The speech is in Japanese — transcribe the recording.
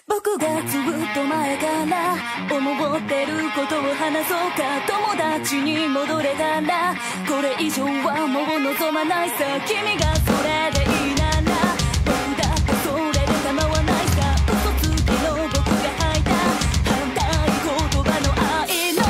僕がずっと前から思ってることを話そうか。友達に戻れたらこれ以上はもう望まないさ。君がそれでいいなら僕だってそれで構わないさ。嘘つきの僕が吐いた反対言葉の愛の